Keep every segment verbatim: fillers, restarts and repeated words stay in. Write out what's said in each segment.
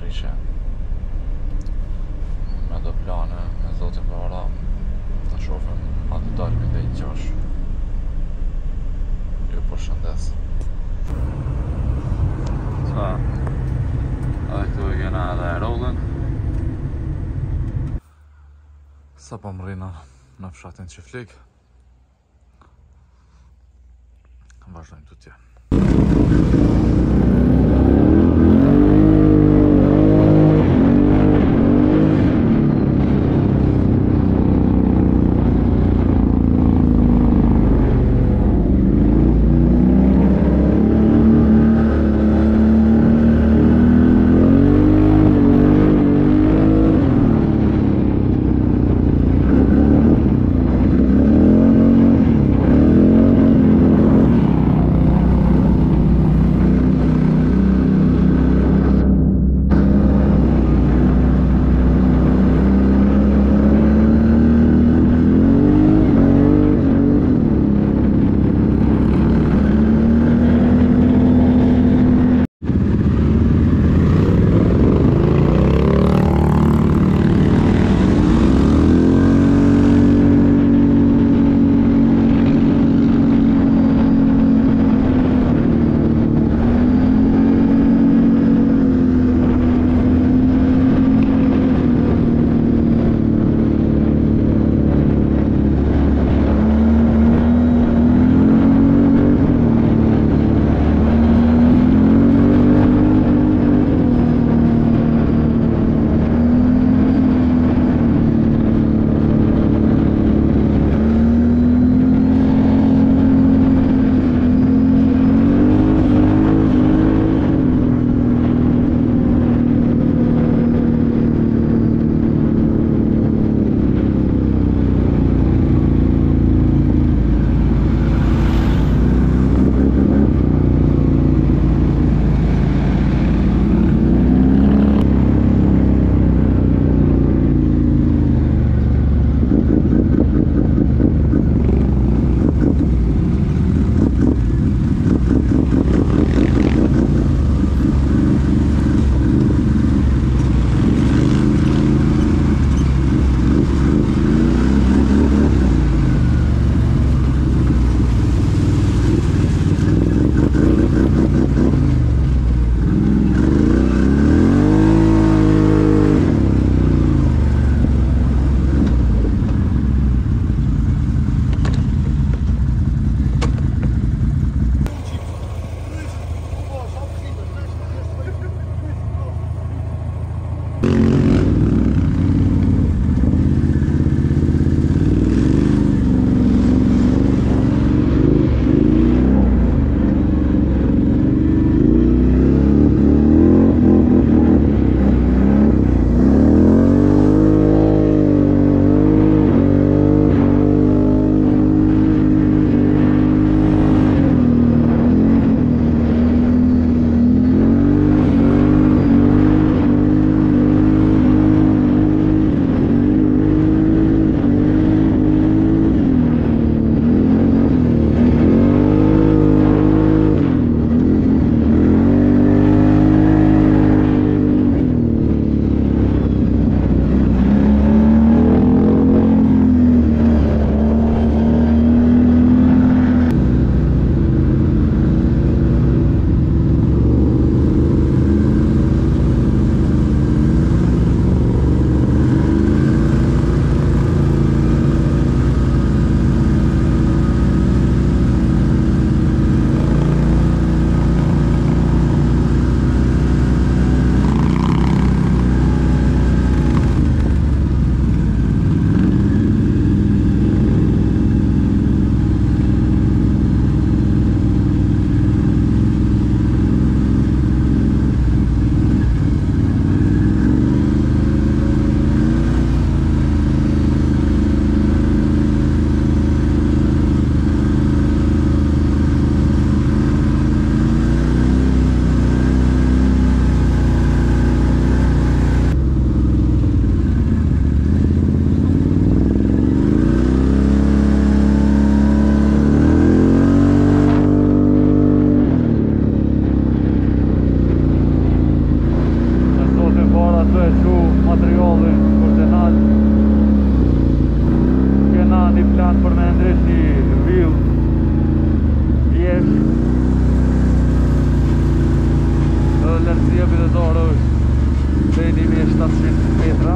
ikke med de planer med så till bara att chefen hade Darwin det görs ju på sjöndes så jag tog gärna där rollen صبا مرينا نفشات انت فليك важно тут я materialin kurse na kena një plan për me ndresh një vill pjesë. Lartësia billetare është deri në një mijë e shtatëqind metra.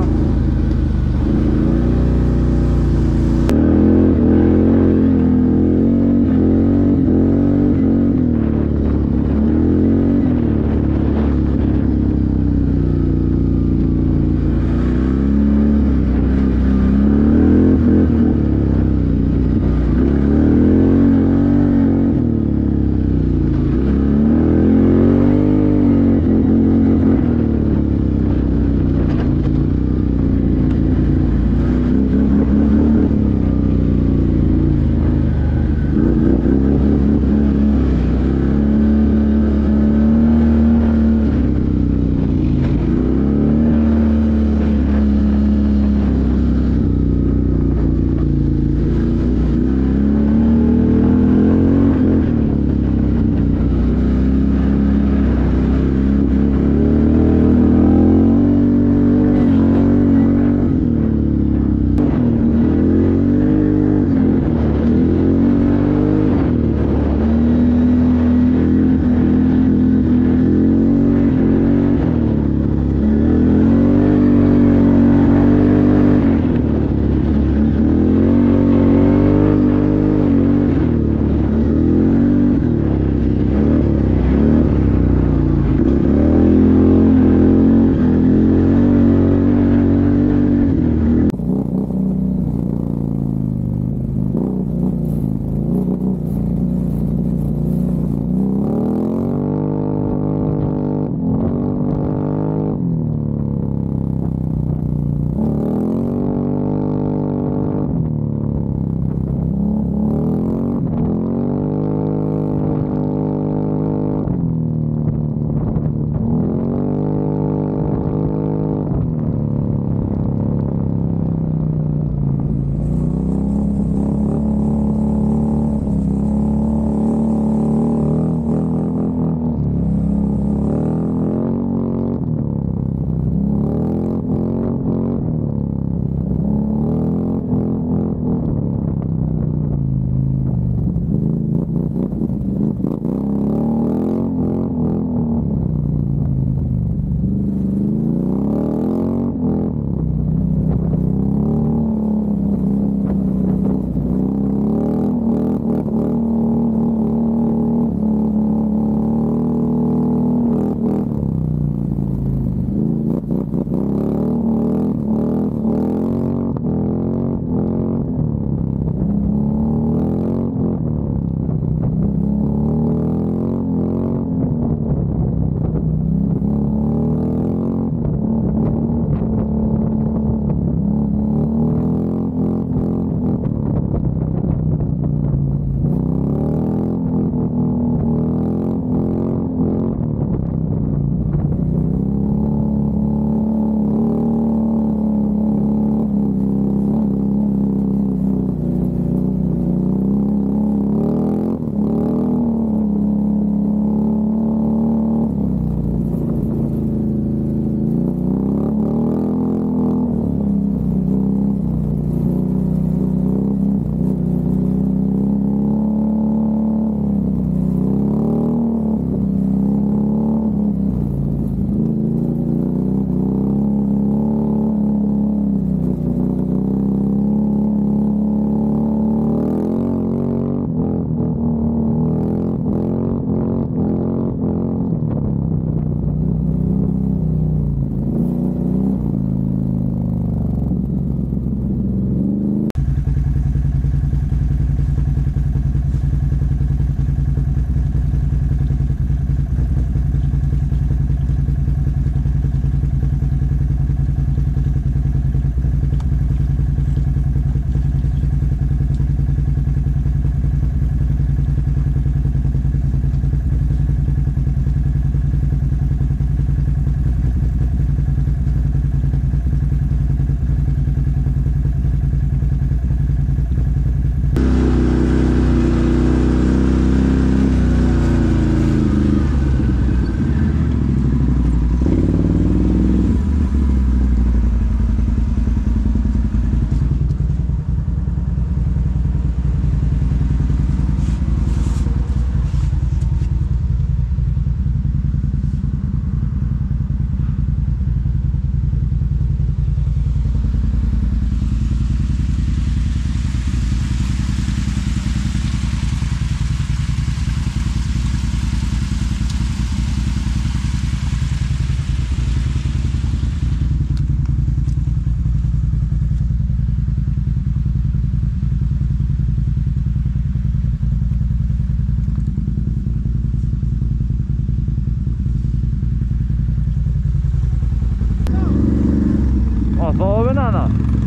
nana.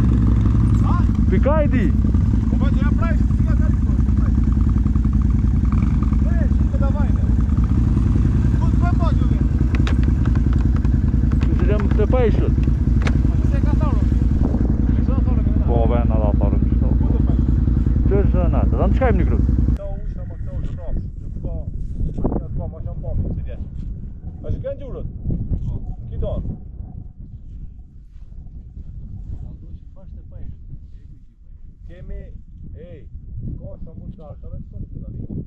Pikaj di. Po ma ja pravi, ti ga dali to. Ne, šite da vajne. Kut pa pođu vi. Ti idem të pejshët. Se ka thonë. Se ka thonë. Po vena da parë në shto. Që është në natë, da në qkajmë një krutë. Këta u ishtë ama këta u shtrafë. Që ka, atja s'ka ma shumë pamë, si djetë. A që kënë gjurët? Kitë anë. Kemi, ej, ka sa mund të artave të sënë këta ditë.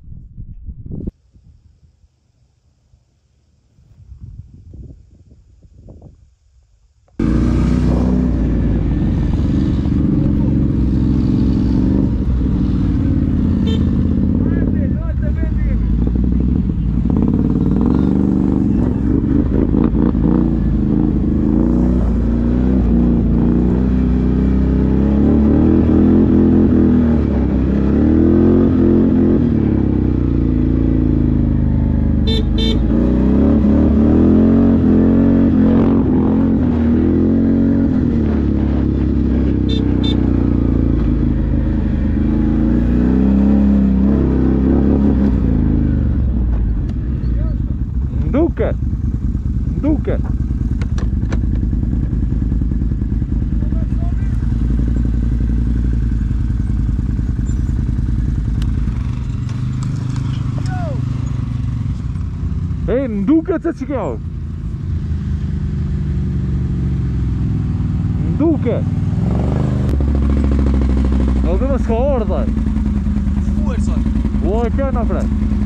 Nduke! Nduke! Ej, nduke që që kjo? Nduke! Në dhe më s'ka orë dhe. Sfuer sot. Ua e kena pre.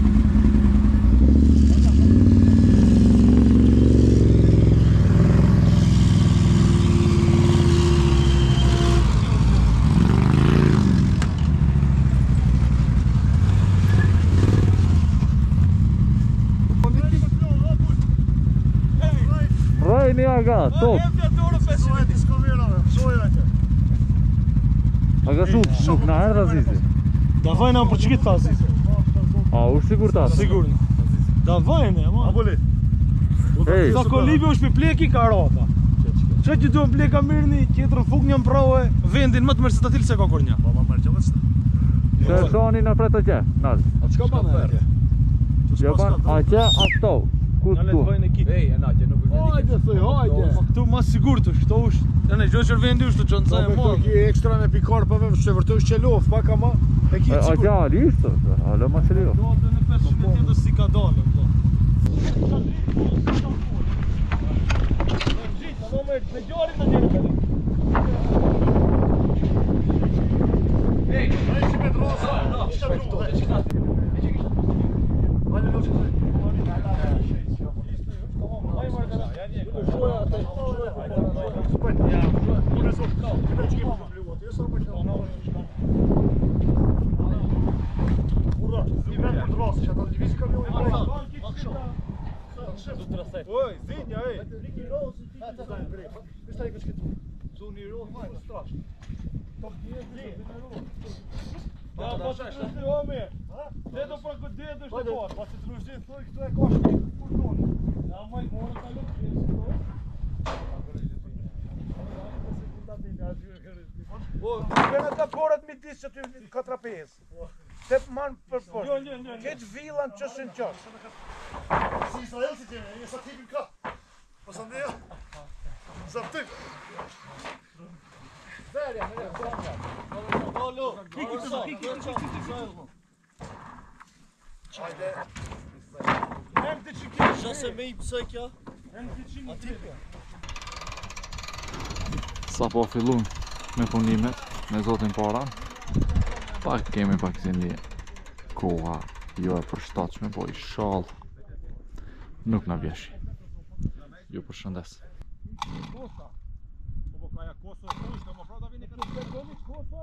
Rajni aga, top! Aga su, nuk na erdha Azizi. Da vajna për që kitë thasi? A, u sigur ta? Sigur në. Da vajna, ma. Aboli. Ej, Sa kolibi është për pleki karata. Që që duhem pleka mirë një, kjetër fuk një mprave, vendin më të mërë se të tilë se ka kur një. Mama mërë që vështë. se soni në pretë që, nalë. A qka banë e atje? Japan, a që, a këto? Ku Në të letë tu? vajnë e kitë. Ej, e na që nuk është. Hajde, thëj, hajde. Këtu mas sigur të është, këto është. E ne, gjë që vendi është të qënë sa e Po madhe. ki ekstra në pikarpave, që vërtoj është qelof, pak ama e A kitë që, sigur. a lishtë, a lë ma që lijo. Do atë në pesëqind tjetës si ka dalë, po. Me gjarit në njëre me dhe. Ej, a e që me drosa, që ka druhe, që ka Hajde lo që të Oj, zinja, ej! Stai që këtu. Zoni i rrot, më strash. Top një zi. Ja, po të shtë ome. Ne do për këtë dhe është e parë. Pas të të rështin, thoi, këtu e ka shkit. Kur tonë? Ja, maj, morë të lukë, që e si thoi. Kënë të porët mi disë që ty katra pesë. Se manë për poshtë. Këtë villan që shën qërë. Si Israel si qene, një sa tipin ka. Pas andeja. Zaptyk. Verja, verja, verja. Alo, kiki të kiki të kiki të Hajde. Hem të që kiki Shase me i pësaj kja Hem të që një Sa po fillun me punimet me zotin Paran, pak kemi pak si një koha jo e përshtatshme, po i shall nuk na vjeshi. Ju përshëndes. Kosa. Po ka ja kosa kush, do më frata vini këtë përdomi kosa.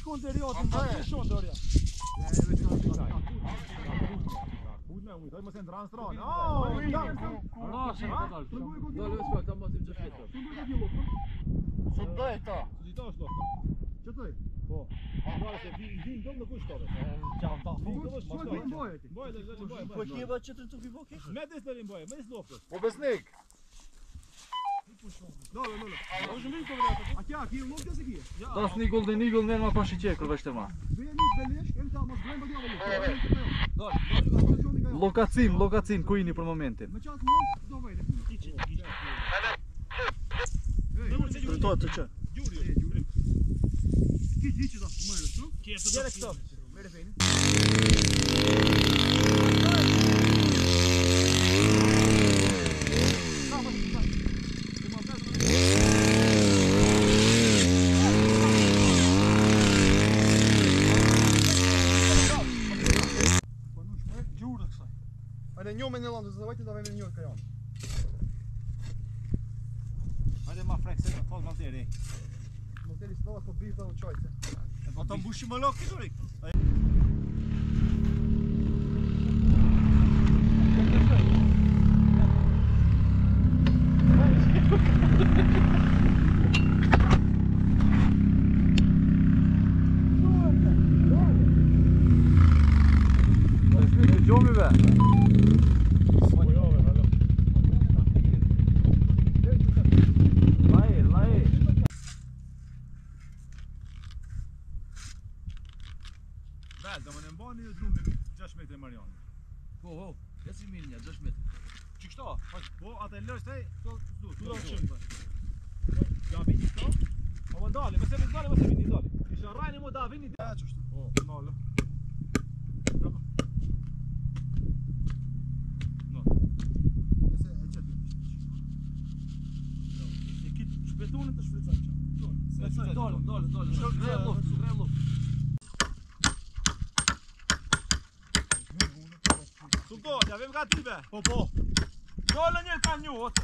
konteriatin, ma të shon dorja. Udna ujt, ai mos e ndran strana. Oh, Lasë, dole me spak, ta mos i gjashmetë. Që doj ta? Li ta është lofta. Që tëj? Po. Ndale se vi vi ndom në kush tove. Çam ta. Po do të shkoj boje ti. Boje, le le boje. Po ti vetë çetë tu vivo kish? Me des të boje, me sloftë. Po besnik. Dole, dole. O zhmin kovrata. A kja, ki loftë se ki? Tas nikull dhe nikull nërë ma pashi qekër vështë e ma. Bëje nis belesh, em ta mos bëjmë bëdjava loftë. Lokacim, lokacim, ku jini për momentin? Me çat loftë do vëjle. Içi. Drejtohet të që? Gjuri, gjuri. Ki ti që do mërë, tu? Ki e të do. Jere këto. Mere fejni. Hajde një me një landë, zë vajti da vejme një kajon. Hajde ma frek se të thotë malteri. Malteri së dova të bifta dhe qajtë. E po të mbushi më lokë këtë rik. Gjomi be! Laje, laje! Vel, do më në mbani ju drumin gjashtë metre Mariani. Po, po, e si minja, gjashtë metre. Që kështo? Po, atë e lësht e, këto du, tu do qëmë. Ja vini këto? Po më ndali, mëse me ndali, mëse vini ndali. Isha rajni mu da vini. Ja, që kështu? Po, ndalë. Betonën të shfrytëzoj çfarë? Dole, dole, dole, shkre luft, shkre luft. Sulto, ja vem gati be. Po, po. Dole një ka një, otë.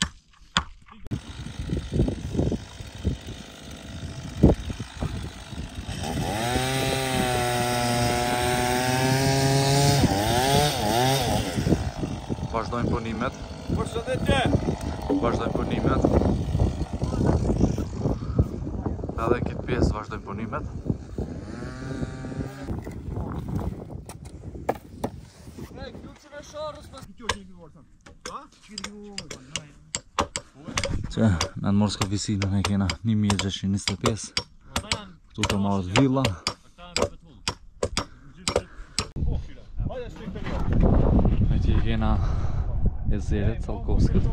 Vazhdojmë punimet. Përshëndetje. Vazhdojmë punimet. Edhe këtë pjesë vazhdojmë punimet. Që, në të morës ka visinën e kena një mijë e gjashtëqind e njëzet e pesë. Këtu të marrët villa. E që i kena e zerit, Salkovskët.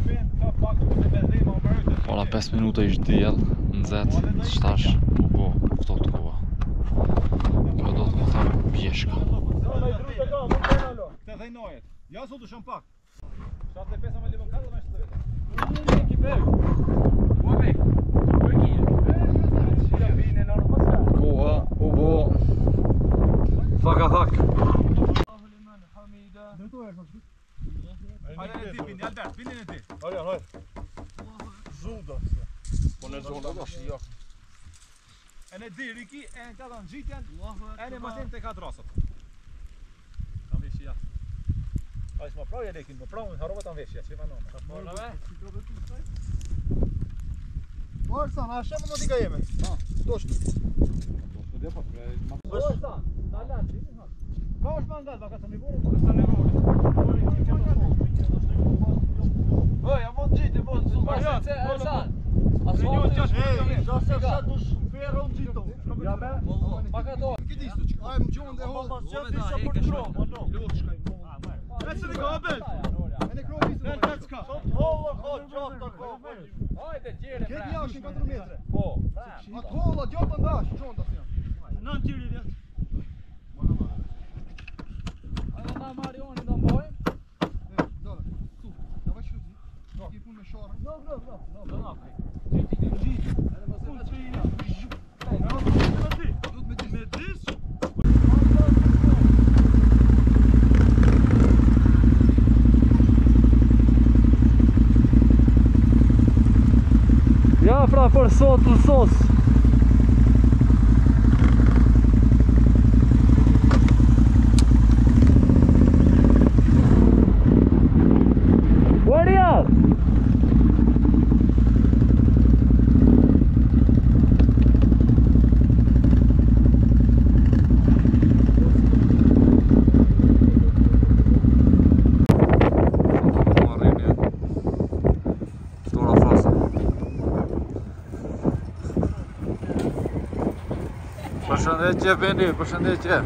Ora pesë minuta ishtë djel, në zetë, shtash, u bo, ftot kova. Kjo do të më thamë pjeshka. Te dhejnojet. Ja sot u shumë pak. shtatëdhjetë e pesë me limon katër me shtërit. Koha u bo faka fak. Hajde në ti, bini, Albert, bini në ti. Hajde, hajde. Zuda. Po në zonda do shi, ja. E në di, Riki, e në ka dhe në gjitjen, e në masin të ka drasët. Ta më veshja. A ishë më prau e lekin, më prau në harove ta më veshja, që i vanone. Orsan, a shemë më tika jeme? Ha, doshtë. Orsan, na lanë, ti në ka është më ngal, baka të nivorë? Ka të Oj, a mund gjitë, mund, së pasit se Ersan. Ej, Do se fshat dush ferro në gjito. Ja me? Maka to. Këtë ishtu që ajmë gjonë dhe hodë. Qëtë isha për të kro, më no. Lutë shkaj, më no. E se në ka abel? E në kro ishtu. Vel pet s'ka. Holla, ka gjatë të ka. Hajde, gjere, Këtë jashin katër metre. Po. Atë holla, gjatë të ndash, gjonë të asja. Nën tiri vjetë. Hajde na Marioni do mbojmë. Dole, tu, ja vaj shkruti. Ki pun me shara. No, no, no. Do na prej. Gjiti, gjiti. Hajde mos e Pun vetë. që i në. Duhet me disë. Me dis? Ja, fra, për sot, për sos. Përshëndetje Bendi, përshëndetje.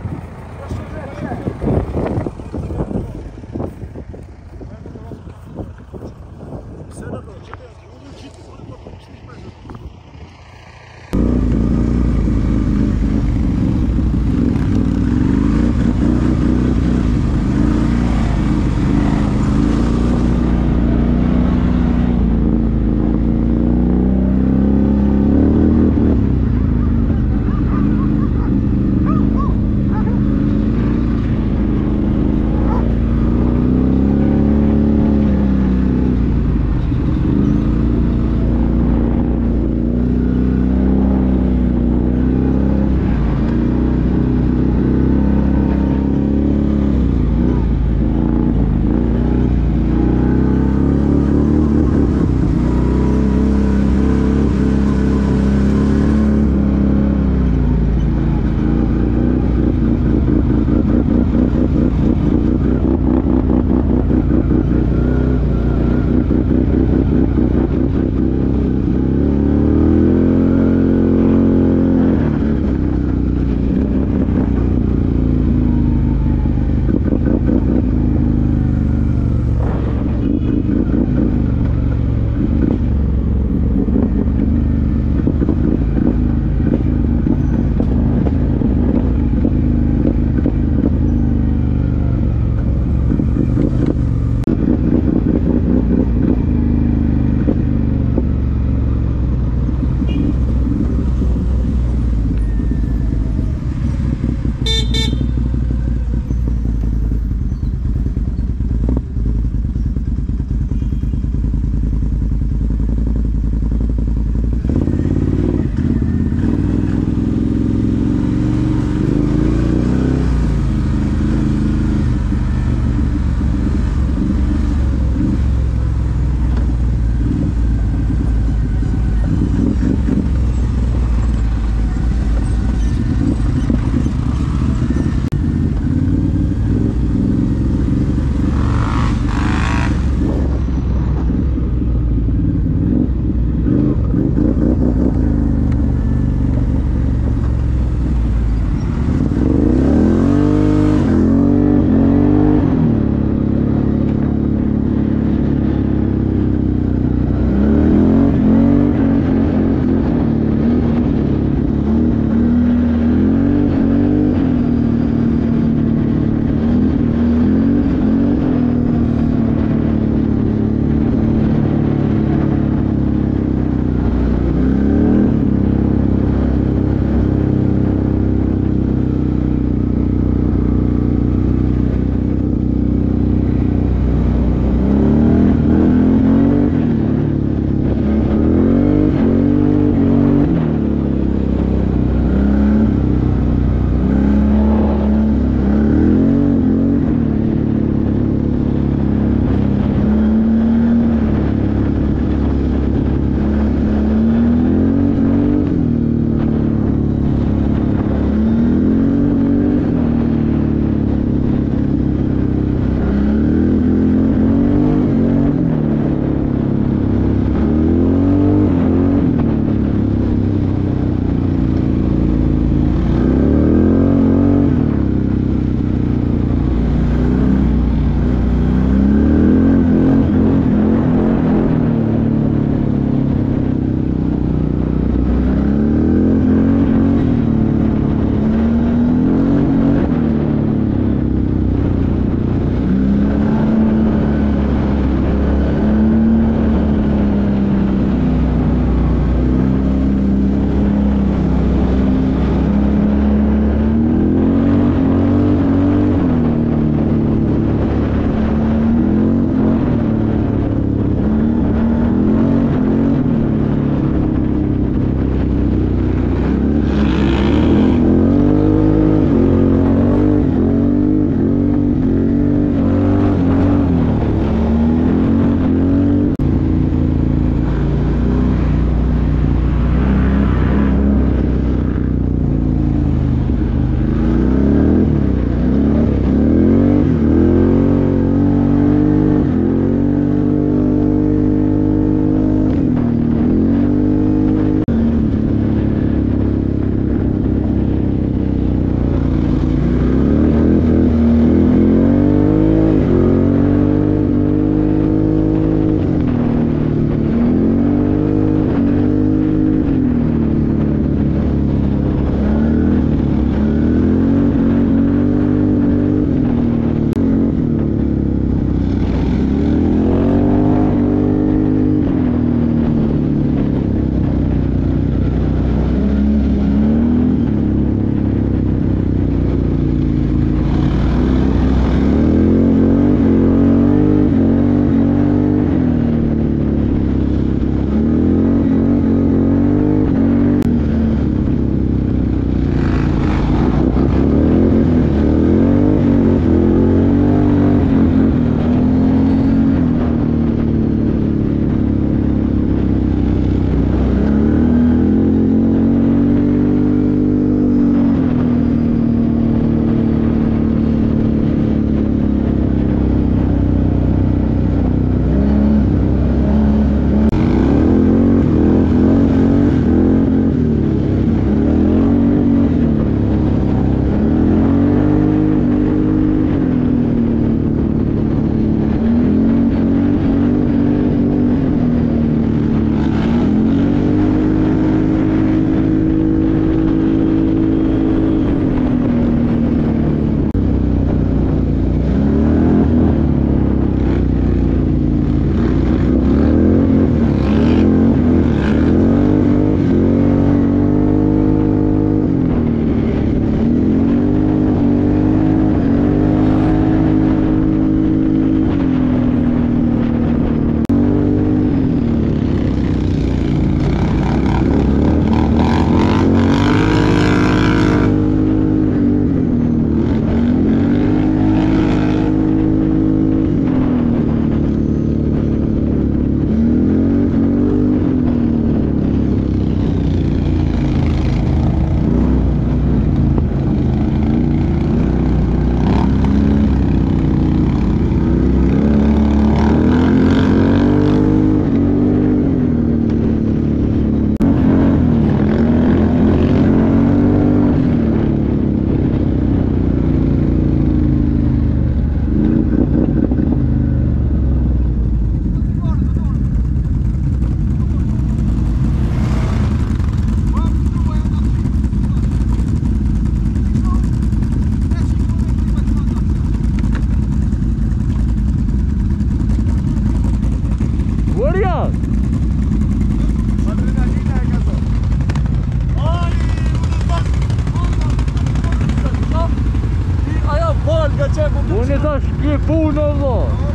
Punë vëlla.